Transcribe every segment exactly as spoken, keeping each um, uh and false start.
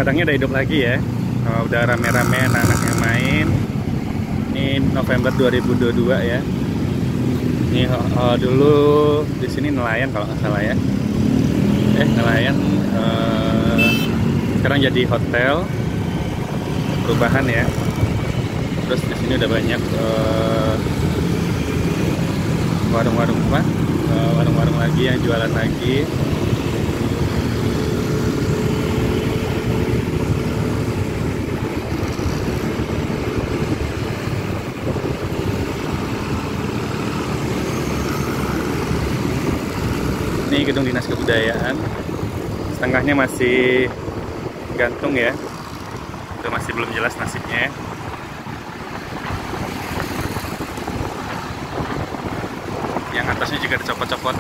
Padangnya udah hidup lagi ya. Oh, udah rame-rame anak-anak yang main. Ini November dua ribu dua puluh dua ya. Ini oh, dulu di sini nelayan kalau nggak salah ya. Eh nelayan. Uh, sekarang jadi hotel. Perubahan ya. Terus di sini udah banyak warung-warung uh, apa? Warung-warung uh, lagi yang jualan lagi. Ini gedung dinas kebudayaan, setengahnya masih gantung ya, itu masih belum jelas nasibnya. Yang atasnya juga dicopot-copot.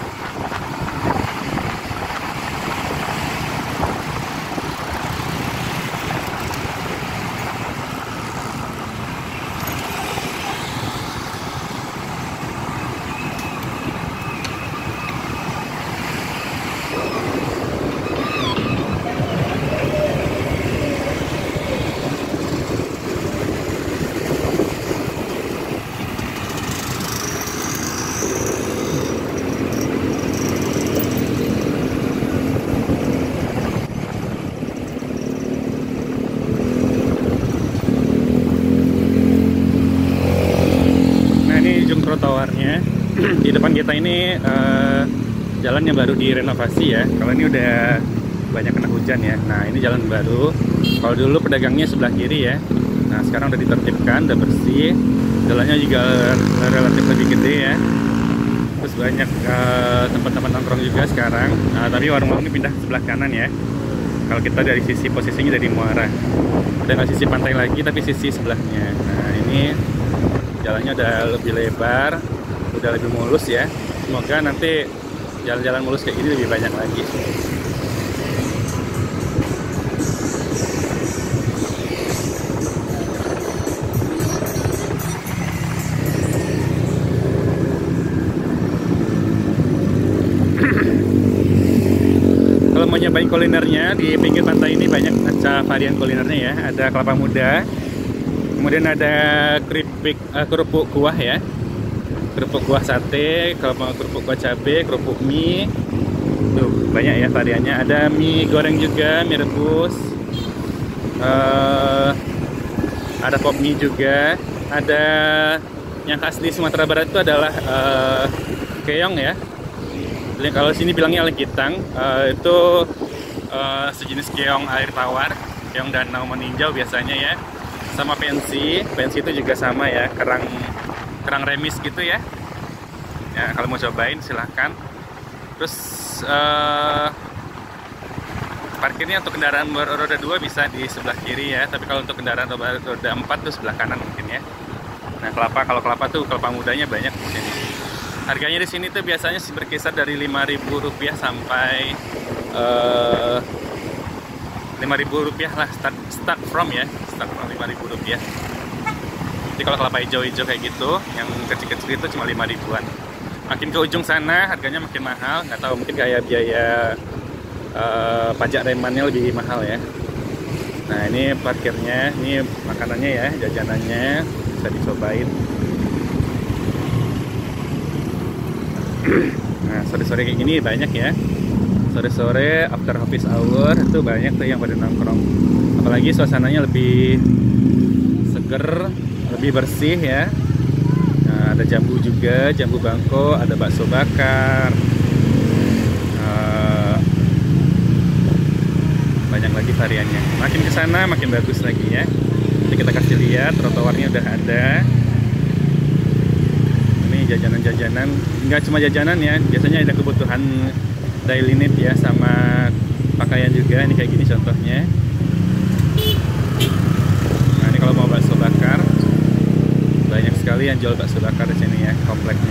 Trotoarnya di depan kita ini uh, jalan yang baru direnovasi ya. Kalau ini udah banyak kena hujan ya. Nah ini jalan baru. Kalau dulu pedagangnya sebelah kiri ya. Nah sekarang udah ditertibkan, udah bersih. Jalannya juga relatif lebih gede ya. Terus banyak uh, tempat-tempat nongkrong juga sekarang. Nah, tapi warung-warung ini pindah ke sebelah kanan ya. Kalau kita dari sisi posisinya dari muara, udah nggak sisi pantai lagi tapi sisi sebelahnya. Nah ini jalannya udah lebih lebar, udah lebih mulus ya. Semoga nanti jalan-jalan mulus kayak gini lebih banyak lagi. Kalau mau nyobain kulinernya di pinggir pantai ini banyak macam varian kulinernya ya. Ada kelapa muda, kemudian ada keripik, uh, kerupuk kuah ya, kerupuk kuah sate, kalau mau kerupuk kuah cabai, kerupuk mie, tuh banyak ya variannya. Ada mie goreng juga, mie rebus, uh, ada pop mie juga. Ada yang khas di Sumatera Barat itu adalah uh, keong ya. Kalau sini bilangnya lekitang, uh, itu uh, sejenis keong air tawar, keong danau meninjau biasanya ya. Sama pensi, pensi itu juga sama ya, kerang kerang remis gitu ya. Ya kalau mau cobain silahkan. Terus uh, parkirnya untuk kendaraan roda dua bisa di sebelah kiri ya, tapi kalau untuk kendaraan roda empat tuh sebelah kanan mungkin ya. Nah kelapa, kalau kelapa tuh kelapa mudanya banyak di sini. Harganya di sini tuh biasanya berkisar dari lima ribu rupiah sampai uh, lima ribu rupiah lah, start, start from ya, start from lima ribu rupiah. Jadi kalau kelapa hijau-hijau kayak gitu, yang kecil-kecil itu cuma lima ribuan. Makin ke ujung sana harganya makin mahal, nggak tahu mungkin kayak biaya uh, pajak remannya lebih mahal ya. Nah ini parkirnya, ini makanannya ya, jajanannya bisa dicobain. Nah sore-sore kayak gini banyak ya. Sore-sore after office hour itu banyak tuh yang pada nongkrong. Apalagi suasananya lebih seger, lebih bersih ya. Nah, ada jambu juga, jambu bangko, ada bakso bakar. Uh, banyak lagi variannya. Makin ke sana makin bagus lagi ya. Jadi kita kasih lihat trotoarnya udah ada. Ini jajanan-jajanan, nggak cuma jajanan ya. Biasanya ada kebutuhan daily need ya, sama pakaian juga. Ini kayak gini contohnya. Nah ini kalau mau bakso bakar, banyak sekali yang jual bakso bakar di sini ya, kompleknya.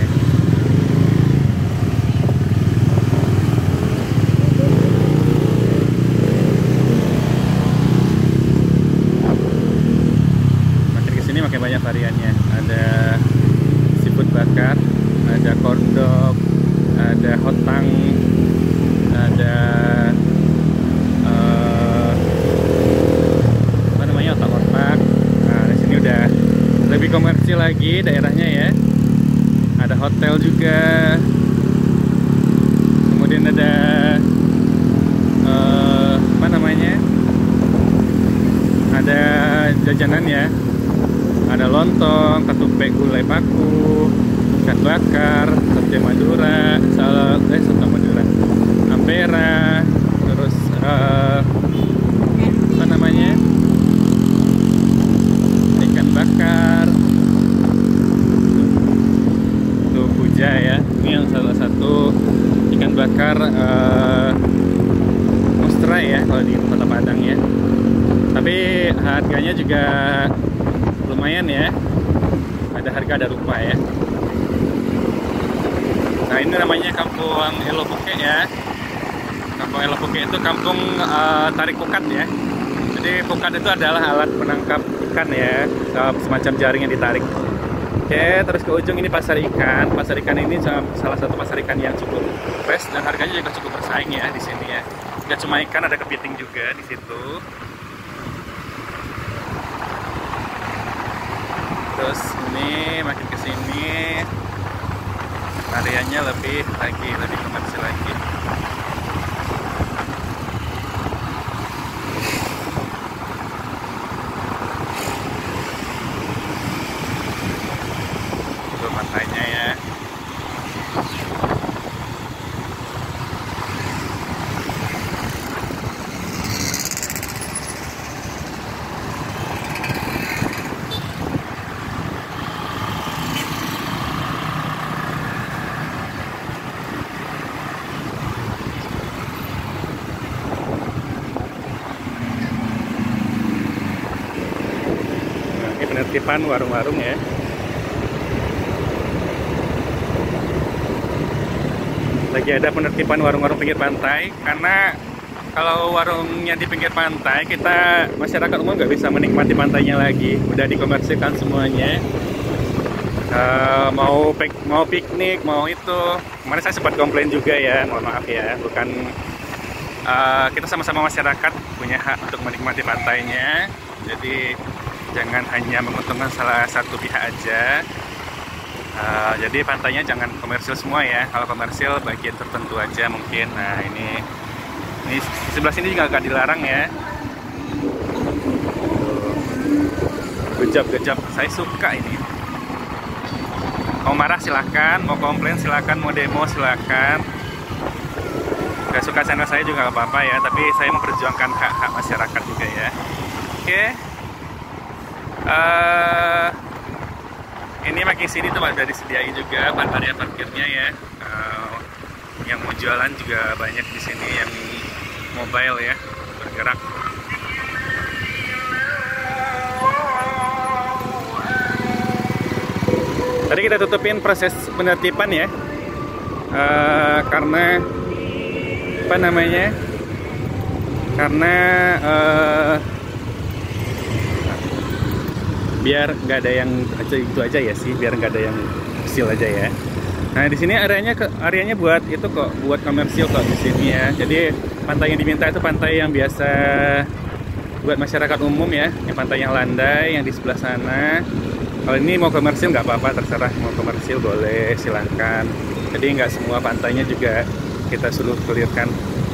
Makin kesini makin banyak variannya. Ada seafood bakar, ada corn dog, ada hotang, ada uh, lebih komersil lagi daerahnya ya. Ada hotel juga, kemudian ada uh, apa namanya, ada jajanan ya, ada lontong, ketupat, gulai paku, ikan bakar, sate Madura, salad, eh sate Madura, ampera, terus uh, apa namanya, ikan bakar, tuh puja ya, ini yang salah satu ikan bakar uh, Mustra ya kalau di Kota Padang ya. Tapi harganya juga lumayan ya, ada harga ada rupa ya. Nah ini namanya Kampung Elopuke ya. Kampung Elopuke itu kampung uh, tarik pukat ya. Jadi pukat itu adalah alat menangkap ikan ya, semacam jaring yang ditarik. Oke, terus ke ujung ini pasar ikan. Pasar ikan ini salah satu pasar ikan yang cukup fresh dan harganya juga cukup bersaing ya di sini ya. Tidak cuma ikan, ada kepiting juga di situ. Terus ini makin ke sini areanya lebih lagi lebih komersil lagi. Itu pantainya ya. Penertiban warung-warung ya. Lagi ada penertiban warung-warung pinggir pantai, karena kalau warungnya di pinggir pantai, kita masyarakat umum nggak bisa menikmati pantainya lagi, udah dikomersilkan semuanya. Uh, mau pik mau piknik, mau itu. Kemarin saya sempat komplain juga ya, mohon maaf ya, bukan uh, kita sama-sama masyarakat punya hak untuk menikmati pantainya. Jadi jangan hanya menguntungkan salah satu pihak aja. Uh, jadi pantainya jangan komersil semua ya. Kalau komersil bagian tertentu aja mungkin. Nah ini, ini di sebelah sini juga agak dilarang ya. Gejap-gejap, saya suka ini. Mau marah silahkan, mau komplain silahkan, mau demo silahkan. Gak suka channel saya juga gak apa-apa ya. Tapi saya memperjuangkan hak-hak masyarakat juga ya. Oke. Okay. Uh, ini makin sini tuh ada disediain juga area parkirnya ya. Uh, yang mau jualan juga banyak di sini, yang mobile ya, bergerak. Tadi kita tutupin proses penertiban ya, uh, karena apa namanya? Karena uh, biar nggak ada yang aja itu aja ya sih, biar nggak ada yang kecil aja ya. Nah di sini areanya ke areanya buat itu kok, buat komersil kok di sini ya. Jadi pantai yang diminta itu pantai yang biasa buat masyarakat umum ya, yang pantai yang landai yang di sebelah sana. Kalau ini mau komersil nggak apa-apa, terserah mau komersil boleh, silahkan. Jadi nggak semua pantainya juga kita suruh clearkan.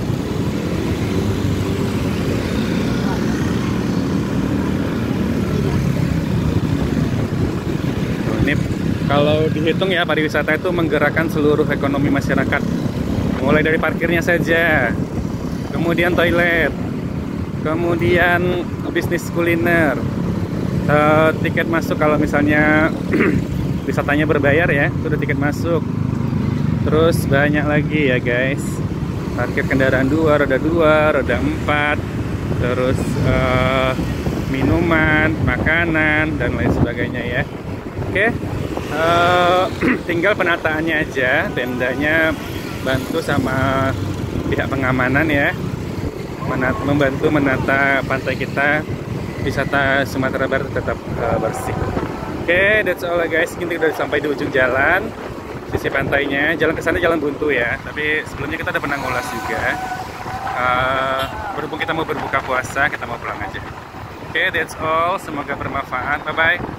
Ini kalau dihitung ya, pariwisata itu menggerakkan seluruh ekonomi masyarakat. Mulai dari parkirnya saja, kemudian toilet, kemudian bisnis kuliner, uh, tiket masuk kalau misalnya wisatanya berbayar ya, itu udah tiket masuk. Terus banyak lagi ya guys, parkir kendaraan dua, roda dua, roda empat, terus uh, minuman, makanan, dan lain sebagainya ya. Oke, uh, tinggal penataannya aja, tendanya bantu sama pihak pengamanan ya, Menat, membantu menata pantai kita, wisata Sumatera Barat tetap uh, bersih. Oke, that's all guys, kita udah sampai di ujung jalan, sisi pantainya. Jalan ke sana jalan buntu ya, tapi sebelumnya kita udah pernah ngulas juga. Uh, berhubung kita mau berbuka puasa, kita mau pulang aja. Oke, that's all, semoga bermanfaat, bye bye.